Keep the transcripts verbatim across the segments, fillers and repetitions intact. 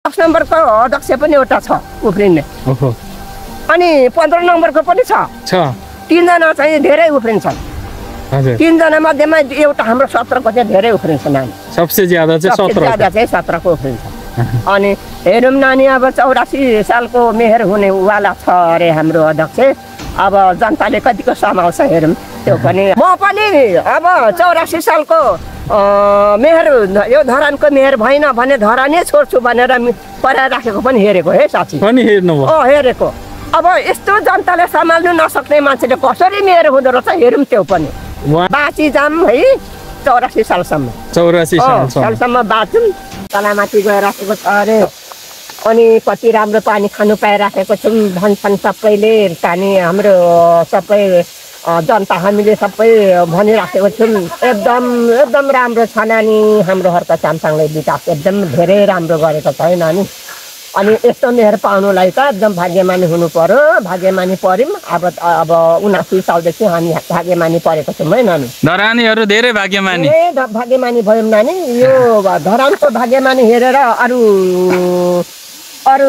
दस नम्बरको अध्यक्ष पनि एउटा छ उफ्रिने अनि पन्ध्र नम्बरको पनि छ तीनजना चाहिँ धेरै उफ्रिन्छन् तीनजना मध्येमा एउटा हाम्रो सत्रको चाहिँ धेरै उफ्रिन्छ नानी सबसे ज्यादा चाहिँ सत्र ज्यादा चाहिँ सत्रको उफ्रिन्छ अनि हेरौँ नानी अब चौरासी सालको मेहर हुनेवाला छ अरे हाम्रो अध्यक्ष अब जनताले कतिको समाउँछ हेरौँ त्यो पनि म पनि अब चौरासी सालको मेहर यो धरानको मेहर भएन भने धरानै छोड्छु भनेर पराइराखेको पनि हेरेको है साथी पनि हेर्नुभयो अँ हेरेको अब यस्तो जनताले सम्हाल्नु नसक्ने मान्छेले कसरी मेहर हुँदो रहेछ हेरौँ त्यो पनि बाँची जाम है चौरासी सालसम्म चौरासी सालसम्म बाँचौँ तलामाथि गएर राखेको छ अरे अनि कति राम्रो पानी खानु पाइराखेको छौँ भन्छन् सबैले पानी हाम्रो सबै जनता हामीले सबै भनिराखेको छौँ एकदम एकदम राम्रो छ नानी हाम्रो हर्का चामसाङले विकास एकदम धेरै राम्रो गरेको छ है नानी अनि यस्तो मेहर पाउनुलाई त एकदम भाग्यमानी हुनु पर्यो भाग्यमानी पर्यौँ अब अब उनासी सालदेखि हामी भाग्यमानी परेको छौँ है नानी धरानीहरू धेरै भाग्यमानी भाग्यमानी भयौँ नानी यो धरानको भाग्यमानी हेरेर अरू अरू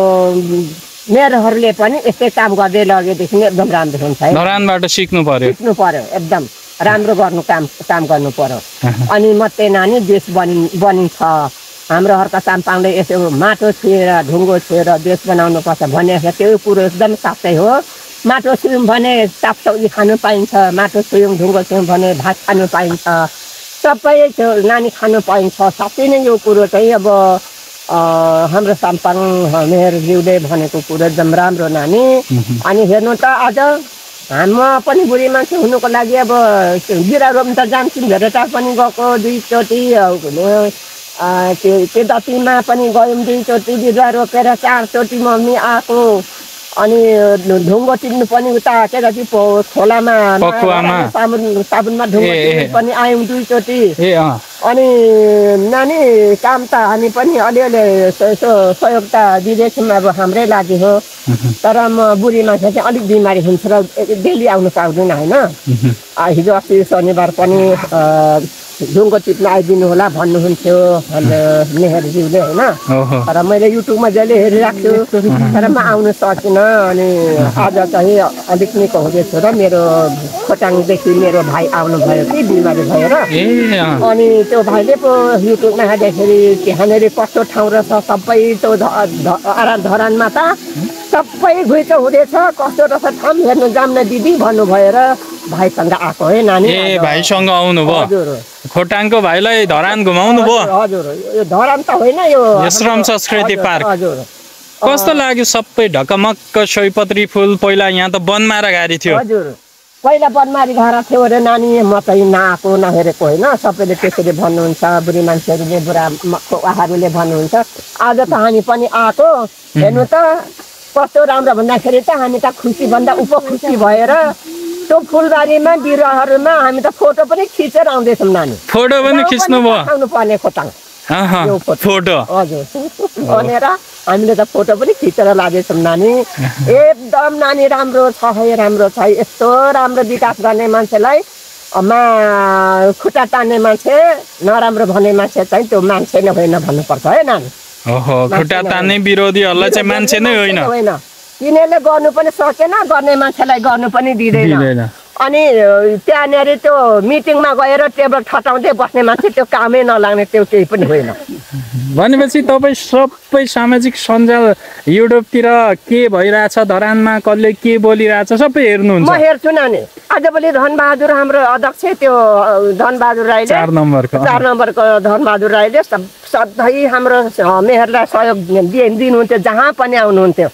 मेयरहरूले पनि यस्तै काम गर्दै लगेदेखि एकदम राम्रो हुन्छ है धरानबाट सिक्नु पर्यो सिक्नु पर्यो एकदम राम्रो गर्नु काम काम गर्नु पर्यो अनि मात्रै नानी देश बनि बनिन्छ हाम्रो हर्का चामपाङले यसो माटो छुएर ढुङ्गो छुएर देश बनाउनु पर्छ भने त्यो कुरो एकदम साँच्चै हो माटो छुयौँ भने सागसब्जी खानु पाइन्छ माटो छुयौँ ढुङ्गो छुयौँ भने भात खानु पाइन्छ सबै त्यो नानी खानु पाइन्छ साँच्चै नै यो कुरो चाहिँ अब हाम्रो चामपाङ मेयरज्यूले भनेको कुरो एकदम राम्रो नानी अनि हेर्नु त आज हाम्रो पनि बुढी मान्छे हुनुको लागि अब बिरा रोप्नु त जान्छौँ भेटेटा पनि गएको दुईचोटि त्यो त्यो दतीमा पनि गयौँ दुईचोटि बिरुवा रोपेर चारचोटि मम्मी आएको अनि ढुङ्गो टिप्नु पनि उता के जति खोलामा साबुन साबुनमा ढुङ्गो टिप्नु पनि आयौँ दुईचोटि अनि नानी काम त हामी पनि अलिअलि यसो सहयोग त दिँदैछौँ अब हाम्रै लागि हो तर म बुढी मान्छे चाहिँ अलिक बिमारी हुन्छ र डेली आउनु पाउँदैन होइन हिजो अस्ति शनिबार पनि ढुङ्गो टिप्न आइदिनु होला भन्नुहुन्थ्यो मेहरज्यूले होइन तर मैले युट्युबमा जहिले हेरिरहेको छु तर म आउनु सकिनँ अनि आज चाहिँ अलिक निको हुँदैछु र मेरो खोटाङदेखि मेरो भाइ आउनुभयो कि बिमारी भएर अनि त्यो भाइले पो युट्युबमा हेर्दाखेरि त्यहाँनिर कस्तो ठाउँ रहेछ सबै त्यो धरानमा त सबै घुइँचो हुँदैछ कस्तो रहेछ ठाउँ हेर्नु जाऊँ न दिदी भन्नुभयो र भाइसँग आएको है नानी ए भाइसँग आउनुभयो हजुर खोटाङको भाइलाई धरान घुमाउनु भयो हजुर यो धरान त होइन यो श्रम संस्कृति पार्क हजुर कस्तो लाग्यो सबै ढकमक्क सयपत्री फुल पहिला यहाँ त बनमारा गाडी थियो हजुर पहिला बनमारी घर थियो अरे नानी म चाहिँ नआएको नहेरेको होइन सबैले त्यसरी भन्नुहुन्छ बुढी मान्छेहरूले बुढा उहाँहरूले भन्नुहुन्छ आज त हामी पनि आएको हेर्नु त कस्तो राम्रो भन्दाखेरि त हामी त खुसी भन्दा उप खुसी भएर त्यो फुलबारीमा बिरुवाहरूमा हामी त फोटो पनि खिचेर आउँदैछौँ नानी फोटो पनि खिच्नु भयो आउनु पर्ने खोटाङ फोटो हजुर भनेर हामीले त फोटो पनि खिचेर लाँदैछौँ नानी एकदम नानी राम्रो छ है राम्रो छ यस्तो राम्रो विकास गर्ने मान्छेलाई मा खुट्टा तान्ने मान्छे नराम्रो भन्ने मान्छे चाहिँ त्यो मान्छे नै होइन भन्नुपर्छ है नानी ओहो खुट्टा तान्ने विरोधीहरूलाई चाहिँ मान्छे नै होइन होइन तिनीहरूले गर्नु पनि सकेन गर्ने मान्छेलाई गर्नु पनि दिँदैन अनि त्यहाँनिर त्यो मिटिङमा गएर टेबल ठटाउँदै बस्ने मान्छे त्यो कामै नलाग्ने त्यो केही पनि होइन भनेपछि तपाईँ सबै सामाजिक सञ्जाल युट्युबतिर के भइरहेछ धरानमा कसले के बोलिरहेछ सबै हेर्नुहुन्छ म हेर्छु नानी आजभोलि धनबहादुर हाम्रो अध्यक्ष त्यो धनबहादुर राईले चार नम्बरको चार नम्बरको धनबहादुर राईले सधैँ हाम्रो मेहरलाई सहयोग दिनुहुन्थ्यो जहाँ पनि आउनुहुन्थ्यो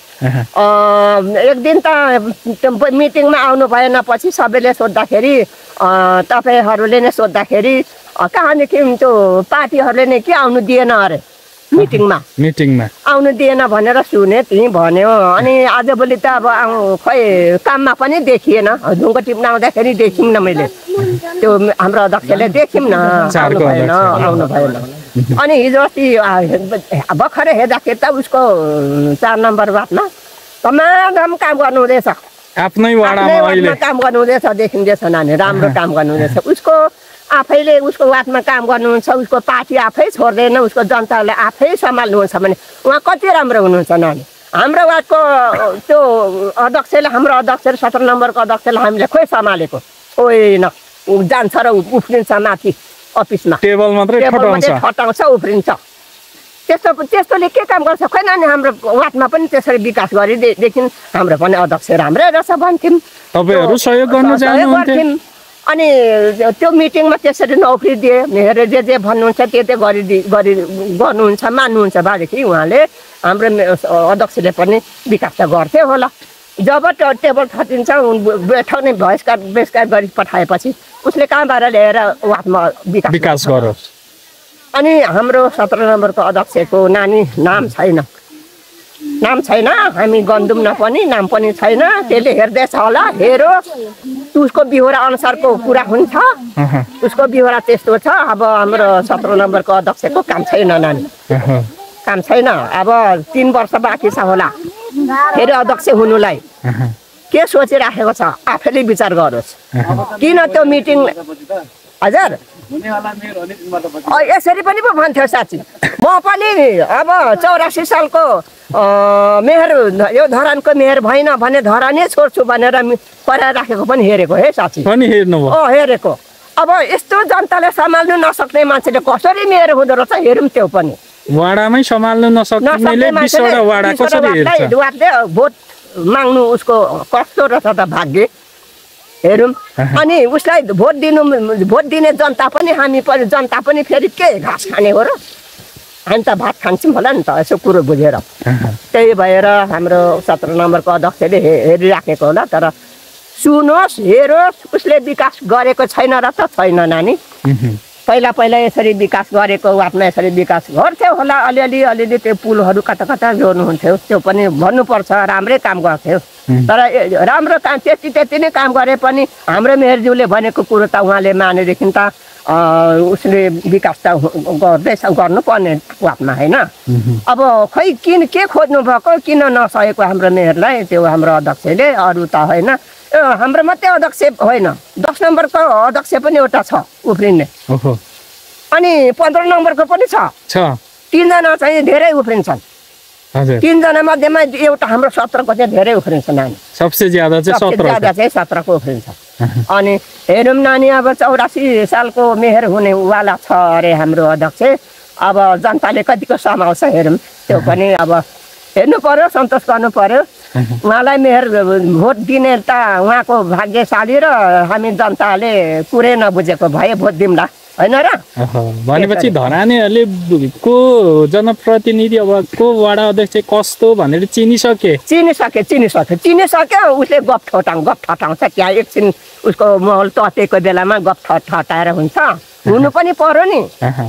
एक दिन त मिटिङमा आउनु भएन पछि सबैले सोद्धाखेरि तपाईँहरूले नै सोद्धाखेरि कहाँदेखि त्यो पार्टीहरूले नै के आउनु दिएन अरे मिटिङमा मिटिङमा आउनु दिएन भनेर सुने त्यही भन्यो अनि आजभोलि त अब खै काममा पनि देखिएन ढुङ्गो टिप्न आउँदाखेरि देखिनँ न मैले त्यो हाम्रो अध्यक्षले देख्यौँ न आउनु भएन आउनु भएन अनि हिजो अस्ति भर्खरै हेर्दाखेरि त उसको चार नम्बर वार्डमा तमाम काम गर्नु हुँदैछ आफ्नै वाडामा अहिले काम गर्नु हुँदैछ देखिँदैछ नानी राम्रो काम गर्नु हुँदैछ उसको आफैले उसको वादमा काम गर्नुहुन्छ उसको पार्टी आफै छोड्दैन उसको जनताले आफै सम्हाल्नुहुन्छ भने उहाँ कति राम्रो हुनुहुन्छ नानी हाम्रो वादको त्यो अध्यक्षले हाम्रो अध्यक्ष सत्र नम्बरको अध्यक्षले हामीले खोइ सम्हालेको होइन ऊ जान्छ र उफ्रिन्छ माथि अफिसमा टेबल मात्रै ठटाउँछ उफ्रिन्छ त्यस्तो त्यस्तोले के काम गर्छ खोइ नानी हाम्रो वादमा पनि त्यसरी विकास गरिदेखि हाम्रो पनि अध्यक्ष राम्रै रहेछ भन्थ्यौँ तपाईँहरू सहयोग गर्न जानुहुन्थ्यो अनि त्यो मिटिङमा त्यसरी नौकरी दिए मेयर जे जे भन्नुहुन्छ त्यो त्यो गरिदि गरि गर्नुहुन्छ मान्नुहुन्छ भनेदेखि उहाँले हाम्रो अध्यक्षले पनि विकास त गर्थ्यो होला जब टेबल ठटिन्छ बैठक नै बहिष्कार बहिष्कार गरी पठाएपछि उसले कहाँबाट ल्याएर वादमा विकास विकास गरोस् अनि हाम्रो सत्र नम्बरको अध्यक्षको नानी नाम छैन नाम छैन हामी गन्धुम पनि नाम पनि छैन त्यसले हेर्दैछ होला हेरो उसको बिहोरा अनुसारको कुरा हुन्छ उसको बिहोरा त्यस्तो छ अब हाम्रो सत्र नम्बरको अध्यक्षको काम छैन नानी काम छैन अब तीन वर्ष बाँकी छ होला फेरि अध्यक्ष हुनुलाई के सोचिराखेको छ आफैले विचार गरोस् किन त्यो मिटिङ हजुर यसरी पनि पो भन्थ्यो साँच्ची म पनि अब चौरासी सालको मेयर यो धरानको मेयर भएन भने धरानै छोड्छु भनेर कराइराखेको पनि हेरेको है साँच्ची पनि हेर्नुभयो अँ हेरेको अब यस्तो जनताले सम्हाल्नु नसक्ने मान्छेले कसरी मेयर हुँदो रहेछ हेरौँ त्यो पनि वाडामै सम्हाल्नु नसक्नेले बिसवटा वाडा कसरी हेर्छ वार्डले भोट माग्नु उसको कस्तो रहेछ त भाग्य हेरौँ अनि उसलाई भोट दिनु भोट दिने जनता पनि हामी पनि जनता पनि फेरि के घाँस खाने हो र हामी त भात खान्छौँ होला नि त यसो कुरो बुझेर त्यही भएर हाम्रो सत्र नम्बरको अध्यक्षले हेरिराखेको होला तर सुनोस् हेरोस् उसले विकास गरेको छैन र त छैन नानी पहिला पहिला यसरी विकास गरेको वादमा यसरी विकास गर्थ्यो होला अलिअलि अलिअलि त्यो पुलहरू कता कता जोड्नुहुन्थ्यो त्यो पनि भन्नुपर्छ राम्रै काम गर्थ्यो तर राम्रो काम त्यति त्यति नै काम गरे पनि हाम्रो मेयरज्यूले भनेको कुरो त उहाँले मानेदेखि त उसले विकास त गर्दैछ गर्नुपर्ने वादमा होइन अब खै किन के खोज्नु भएको किन नसकेको हाम्रो मेयरलाई त्यो हाम्रो अध्यक्षले अरू त होइन हाम्रो मात्रै अध्यक्ष होइन दस नम्बरको अध्यक्ष पनि एउटा छ उफ्रिने अनि पन्ध्र नम्बरको पनि छ तिनजना चाहिँ धेरै उफ्रिन्छन् तीनजना मध्येमा एउटा हाम्रो सत्रको चाहिँ धेरै उफ्रिन्छ नानी सबसे ज्यादा चाहिँ ज्यादा चाहिँ सत्रको उफ्रिन्छ अनि हेरौँ नानी अब चौरासी सालको मेयर हुने वाला छ अरे हाम्रो अध्यक्ष अब जनताले कतिको सम्हाल्छ हेरौँ त्यो पनि अब हेर्नु पर्यो सन्तोष गर्नु पर्यो उहाँलाई मेयर भोट दिने त उहाँको भाग्यशाली र हामी जनताले कुरै नबुझेको भए भोट दिउँला होइन र भनेपछि धरानेहरूले को जनप्रतिनिधि अब को वाडा अध्यक्ष कस्तो भनेर चिनिसके चिनिसके चिनिसके चिनिसक्यो उसले गफ ठटाउँ गफ ठटाउँछ क्या एकछिन उसको महल ततेको बेलामा गफ ठटाएर हुन्छ हुनु पनि पर्यो नि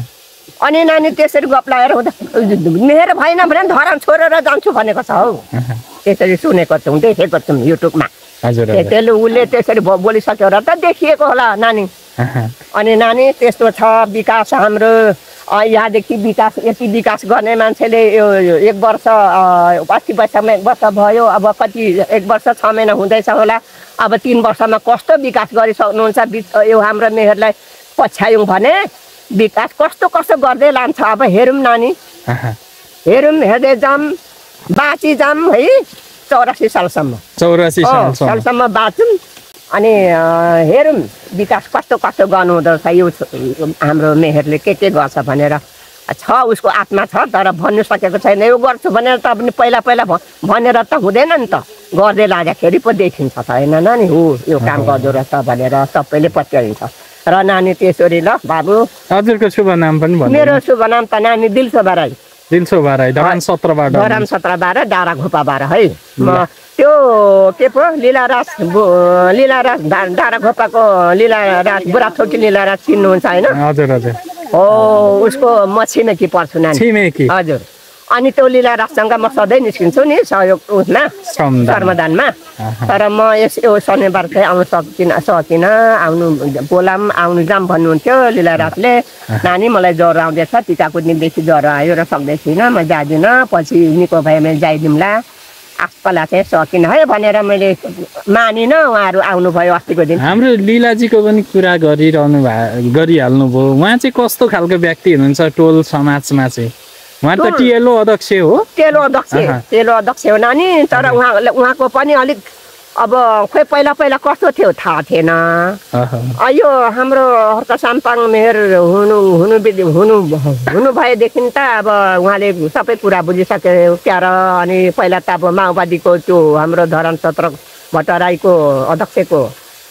अनि नानी त्यसरी गफ लगाएर हुँदा मेयर भएन भने धरान छोडेर जान्छु भनेको छ हौ त्यसरी सुनेको छौँ देखेको छौँ युट्युबमा त्यसले उसले त्यसरी बोलिसक्यो र त देखिएको होला नानी अनि नानी त्यस्तो छ विकास हाम्रो यहाँदेखि विकास यति विकास गर्ने मान्छेले यो एक वर्ष अस्सी वर्षमा वर्ष भयो अब कति एक वर्ष छ महिना हुँदैछ होला अब तिन वर्षमा कस्तो विकास गरिसक्नुहुन्छ यो हाम्रो मेयरलाई पछ्यायौँ भने विकास कस्तो कस्तो गर्दै लान्छ अब हेरौँ नानी हेरौँ हेर्दै जाऊँ बाँची जाऊँ है चौरासी सालसम्म चौरासी सालसम्म बाँचौँ अनि हेरौँ विकास कस्तो कस्तो गर्नु हुँदो रहेछ यो हाम्रो मेयरले के के गर्छ भनेर छ उसको आत्मा छ तर भन्नु सकेको छैन यो गर्छु भनेर त पनि पहिला पहिला भनेर त हुँदैन नि त गर्दै लाँदाखेरि पो देखिन्छ त होइन नानी हो यो काम गर्दो रहेछ भनेर सबैले पत्याइन्छ र नानी त्यसरी ल बाबु हजुरको शुभ नाम पनि भन्नु मेरो शुभ नाम त नानी दिलशोभा राई दिलशोभा राई धरान सत्रबाट धरान सत्रबाट डाँडा घोपाबाट है म त्यो के पो लीलाराज लीलाराज डाँडा घोपाको लीलाराज बुढाथोकी लीलाराज चिन्नुहुन्छ होइन हजुर हजुर हो उसको म छिमेकी पर्छु नानी छिमेकी हजुर अनि त्यो लीलाराजसँग म सधैँ निस्किन्छु नि सहयोग उसमा श्रमदानमा तर म यस यो शनिबार चाहिँ आउनु सकिन सकिनँ आउनु बोलाम आउनु जाम भन्नुहुन्थ्यो लीलाराजले नानी मलाई ज्वरो आउँदैछ टिकाको दिनदेखि ज्वरो आयो र सक्दै छुइनँ म जाँदिनँ पछि निको भयो भने जाइदिउँला आजकल चाहिँ सकिन है भनेर मैले मानिनँ उहाँहरू आउनुभयो अस्तिको दिन हाम्रो लीलाजीको पनि कुरा गरिरहनु भए गरिहाल्नु भयो उहाँ चाहिँ कस्तो खालको व्यक्ति हुनुहुन्छ टोल समाजमा चाहिँ उहाँ त टिएलओ अध्यक्ष हो टेलो अध्यक्ष टेलो अध्यक्ष हो नानी तर उहाँ उहाँको पनि अलिक अब खोइ पहिला पहिला कस्तो थियो थाहा थिएन यो हाम्रो हर्क साम्पाङ मेयर हुनु हुनु हुनु हुनु भएदेखि त अब उहाँले सबै कुरा बुझिसक्यो क्या र अनि पहिला त अब माओवादीको त्यो हाम्रो धरान सत्र भट्टराईको अध्यक्षको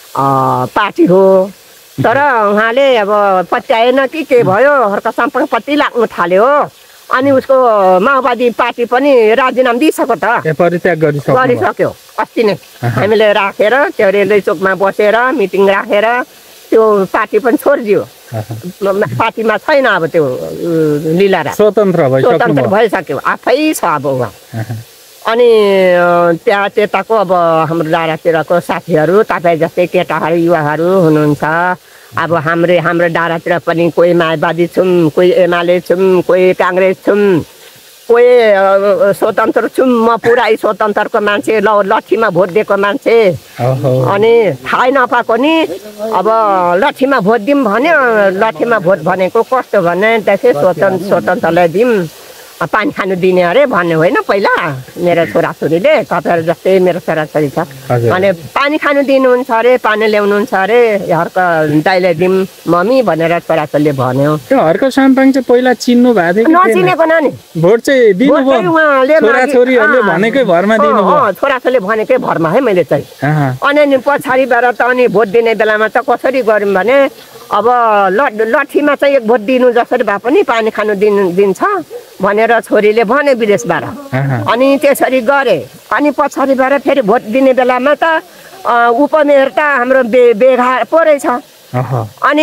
पार्टी हो तर उहाँले अब पत्याएन कि के भयो हर्क साम्पाङ पत्ती लाग्नु थाल्यो अनि उसको माओवादी पार्टी पनि राजीनामा दिइसक्यो त परित्याग गरिसक्यो अस्ति नै हामीले राखेर त्यो रेलवे चोकमा बसेर मिटिङ राखेर त्यो पार्टी पनि छोडिदियो पार्टीमा छैन अब त्यो लीला स्वतन्त्र स्वतन्त्र भइसक्यो आफै छ अब उहाँ अनि त्यहाँ त्यताको अब हाम्रो डाँडातिरको साथीहरू तपाईँ जस्तै केटाहरू युवाहरू हुनुहुन्छ अब हाम्रो हाम्रो डाँडातिर पनि कोही माओवादी छौँ कोही एमाले छौँ कोही काङ्ग्रेस छौँ कोही स्वतन्त्र छौँ म पुरै स्वतन्त्रको मान्छे ल लट्ठीमा भोट दिएको मान्छे अनि थाहै नपाएको नि अब लट्ठीमा भोट दिउँ भन्यो लट्ठीमा भोट भनेको कस्तो भने त्यसै स्वतन्त्र स्वतन्त्रलाई दिउँ पानी खानु दिने अरे भन्ने होइन पहिला मेरो छोराछोरीले तपाईँहरू जस्तै मेरो छोराछोरी छ अनि पानी खानु दिनुहुन्छ अरे पानी ल्याउनुहुन्छ अरे हर्क दाइले दिउँ मम्मी भनेर छोराछोरीले भन्यो त्यो हर्क साम्पाङ चाहिँ पहिला चिन्नु भएको थियो नचिनेको नानी भोट चाहिँ दिनुभयो छोराछोरीहरूले भनेकै भरमा दिनुभयो छोराछोरीले भनेकै भरमा है मैले चाहिँ अनि पछाडिबाट त अनि भोट दिने बेलामा त कसरी गऱ्यौँ भने अब ल लट्ठीमा चाहिँ एक भोट दिनु जसरी भए पनि पानी खानु दिनु दिन्छ भनेर छोरीले भने विदेशबाट अनि त्यसरी गरे अनि पछाडिबाट फेरि भोट दिने बेलामा त उपमेयर त हाम्रो बे बेघा पो रहेछ अनि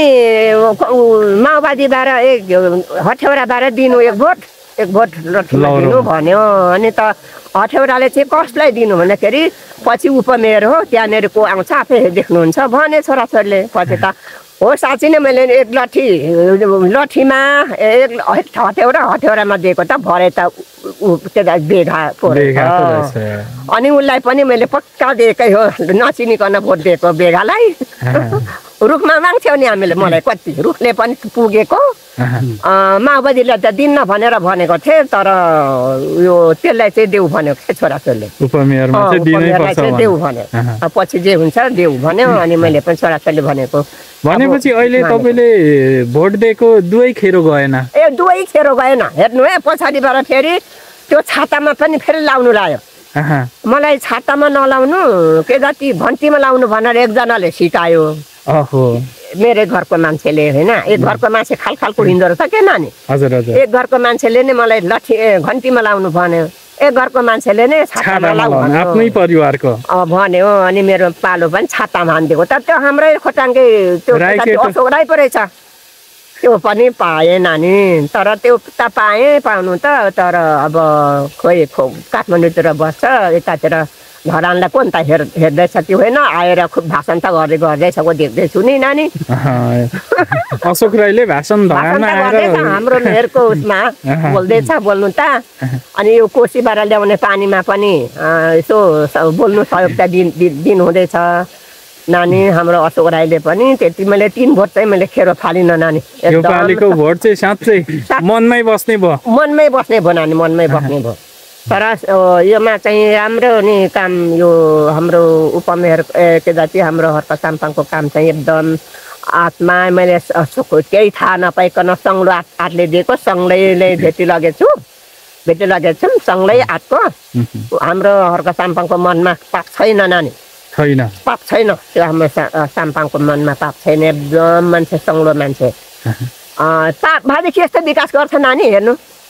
माओवादीबाट एक हठेौराबाट दिनु एक भोट एक भोट लट्ठीमा दिनु भन्यो अनि त हठेौराले चाहिँ कसलाई दिनु भन्दाखेरि पछि उपमेयर हो त्यहाँनिरको आउँछ आफै देख्नुहुन्छ भने छोराछोरीले पछि त हो साँच्ची नै मैले एक लट्ठी लट्ठीमा एक हठेौरा हठेौरामा दिएको त भरे त त्यो बेघा अनि उसलाई पनि मैले पक्का दिएकै हो नचिनिकन भोट दिएको बेघालाई रुखमा माग्थ्यौ नि हामीले मलाई कति रुखले पनि पुगेको माओवादीलाई त दिन्न भनेर भनेको थिएँ तर यो त्यसलाई चाहिँ देऊ भन्यो छोराछोरीले देऊ भन्यो पछि जे हुन्छ देऊ भन्यो अनि मैले पनि छोराछोरीले भनेको भनेपछि अहिले तपाईँले भोट दिएको दुवै खेरो गएन ए दुवै खेरो गएन हेर्नु है पछाडिबाट फेरि त्यो छातामा पनि फेरि लाउनु लाग्यो मलाई छातामा नलाउनु के जति घन्टीमा लाउनु भनेर एकजनाले सिकायो मेरो घरको मान्छेले होइन एक घरको मान्छे खाल खालको हिँड्दो रहेछ के नानी एक घरको मान्छेले नै मलाई लट्ठी घन्टीमा लाउनु भन्यो एक घरको मान्छेले नै छातामा लाउनु आफ्नै परिवारको भन्यो अनि मेरो पालो पनि छातामा हानिदिएको त त्यो हाम्रै खोटाङकै त्यो अशोक राई पो रहेछ त्यो पनि पाएँ नानी तर त्यो त पाएँ पाउनु त तर अब खोइ खो काठमाडौँतिर बस्छ यतातिर धरानलाई कोनि त हेर हेर्दैछ कि होइन आएर खुब भाषण त गर्दै गर्दैछ देख्दैछु नि नानी अशोक राईले भाषण हाम्रो मेयरको उसमा बोल्दैछ बोल्नु त अनि यो कोसीबाट ल्याउने पानीमा पनि यसो बोल्नु सहयोग त दिनु हुँदैछ नानी हाम्रो अशोक राईले पनि त्यति मैले तीन भोट चाहिँ मैले खेरो फालिनँ नानी योपालिको भोट चाहिँ साँच्चै मनमै बस्ने भयो मनमै बस्ने भयो नानी मनमै बस्ने भयो तर योमा चाहिँ राम्रो नि काम यो हाम्रो उपमेयर के जति हाम्रो हर्क साम्पाङको काम चाहिँ एकदम आत्मा मैले केही थाहा नपाइकन सङ्लो आठ आठले दिएको सङ्गैले भेटी लगेछु भेटी लगेको छौँ सङ्गै आठको हाम्रो हर्क साम्पाङको मनमा पाप छैन नानी छैन पाप छैन त्यो हाम्रो साम्पाङको मनमा पाप छैन एकदम मान्छे सङ्लो मान्छे पाप भएदेखि यस्तो विकास गर्छ नानी हेर्नु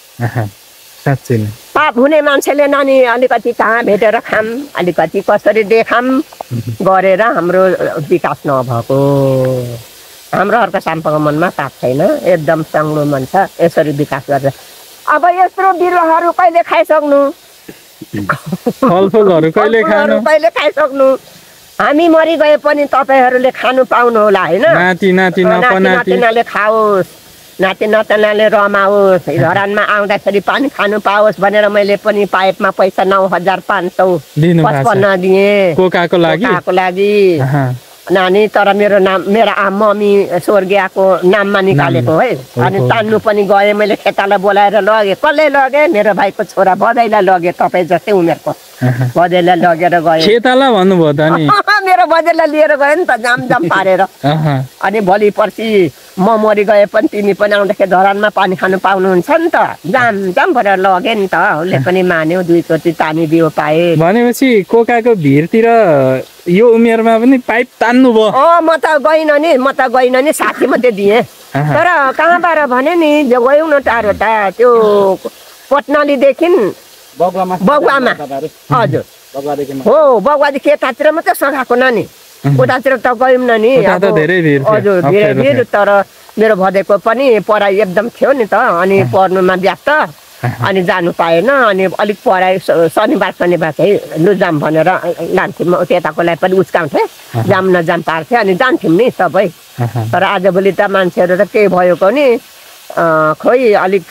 पाप हुने मान्छेले नानी अलिकति कहाँ भेटेर खाम अलिकति कसरी देखाम गरेर हाम्रो विकास नभएको हाम्रो हर्क साम्पाङको मनमा पाप छैन एकदम सङ्लो मन छ यसरी विकास गर्छ अब यत्रो बिरुवाहरू कहिले खाइसक्नु फलफुलहरू कहिले खानु कहिले खाइसक्नु हामी मरि गए पनि तपाईँहरूले खानु पाउनु होला होइन नाति नाति नातिनाले खाओस् नाति नतनाले रमाओस् धरानमा आउँदाखेरि पानी खानु पाओस् भनेर मैले पनि पाइपमा पैसा नौ हजार पाँच सौ पचपन्न दिएँ कोकाको लागि कोकाको लागि नानी। तर मेरो नाम मेरो मम्मी स्वर्गीयको नाममा निकालेको है। अनि तान्नु पनि गएँ मैले, खेतालाई बोलाएर लगेँ। कसले लगेँ? मेरो भाइको छोरा बधाईलाई लगेँ, तपाईँ जस्तै उमेरको बधाईलाई लगेर गएँ। खेताला भन्नुभयो त नि? मेरो बधाईलाई लिएर गएँ नि त, जाम जाम पारेर। अनि भोलि पर्सि म मरि गए पनि तिमी पनि आउँदाखेरि धरानमा पानी खानु पाउनुहुन्छ नि त, जाम जाम भनेर लगेँ नि त। उसले पनि मान्यो, दुईचोटि तानी बिउ पाएँ। भनेपछि कोकाको भिरतिर यो उमेरमा पनि पाइप तान्नु भयो? अँ म त गइनँ नि, म त गइनँ नि, साथी मात्रै दिएँ। तर कहाँबाट भने नि गयौँ न टाढो त, त्यो पटनालीदेखि बगुवामा। हजुर हो, बगुवादेखि यतातिर मात्रै सघाएको नानी, उतातिर त गयौँ न नि। हजुर धेरै भिड। तर मेरो भदेको पनि पढाइ एकदम थियो नि त, अनि पढ्नुमा व्यस्त, अनि जानु पाएन। अनि अलिक पढाइ शनिबार शनिबार चाहिँ लु जाम भनेर लान्थ्यौँ, त्यताकोलाई पनि उस्काउँथेँ, जाम नजाम पार्थेँ, अनि जान्थ्यौँ नि सबै। तर आजभोलि त मान्छेहरू त के भएको नि, खोइ अलिक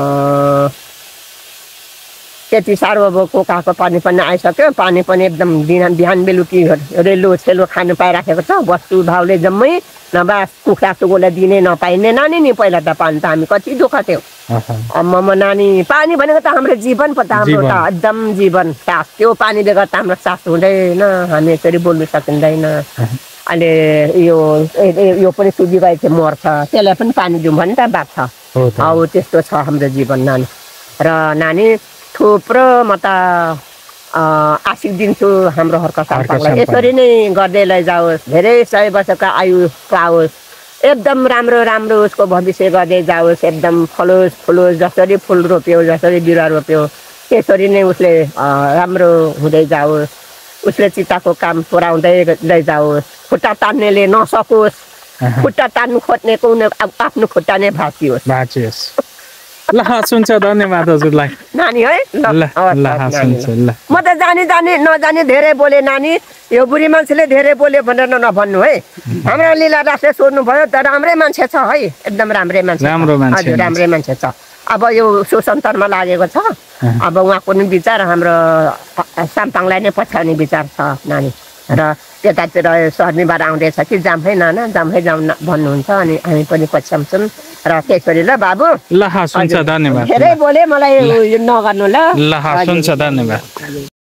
त्यति साह्रो अब कोकाको पानी पनि आइसक्यो। पानी पनि एकदम बिहान बिहान बेलुकी रेलो सेलो खानु पाइराखेको छ। वस्तु भाउले जम्मै नभए कुखुरा सुगोलाई दिने नपाइने नानी नि। पहिला त पानी त हामी कति दुःख थियो। अम्म नानी, पानी भनेको त हाम्रो जीवन पो त, हाम्रो त एकदम जीवन सास। त्यो पानी बेगर त हाम्रो सास हुँदैन, हामी यसरी बोल्नु सकिँदैन। अहिले यो यो पनि सुकिरहेको थियो, मर्छ, त्यसलाई पनि पानी दिउँ भने त बाँच्छ। हौ त्यस्तो छ हाम्रो जीवन नानी। र नानी थुप्रो म त आशिक दिन्छु हाम्रो हर्का साम्पाङलाई, यसरी नै गर्दै लैजाओस्, धेरै सय वर्षको आयु पाओस्, एकदम राम्रो राम्रो उसको भविष्य गर्दै जाओस्, एकदम फलोस् फुलोस्। जसरी फुल रोप्यो, जसरी बिरुवा रोप्यो, त्यसरी नै उसले राम्रो हुँदै जाओस्। उसले चिताको काम पुऱ्याउँदै लैजाओस्। खुट्टा तान्नेले नसकोस्, खुट्टा तान्नु खोज्नेको आफ्नो खुट्टा नै भाँचियोस् भाँचियोस्। ल सुन्छ, धन्यवाद हजुरलाई नानी है। ल ल सुन्छ ल। म त जानी जानी नजानी धेरै बोले नानी, यो बुढी मान्छेले धेरै बोल्यो भनेर नभन्नु है। हाम्रो लीला दासले सोध्नु भयो, तर राम्रै मान्छे छ है, एकदम राम्रै मान्छे, राम्रो मान्छे, हजुर राम्रै मान्छे छ। अब यो सुसन्तरमा लागेको छ, अब उहाँको नि विचार हाम्रो साम्पाङलाई नै पछ्याउने विचार छ नानी। र त्यतातिर शनिबार आउँदैछ कि जामै नाना जामै जाउँ भन्नुहुन्छ, अनि हामी पनि पछ्याउँछौँ। र त्यसरी ल बाबु, ल सुन्छ, धन्यवाद। धेरै बोले, मलाई नगर्नु ल। ल सुन्छ, धन्यवाद।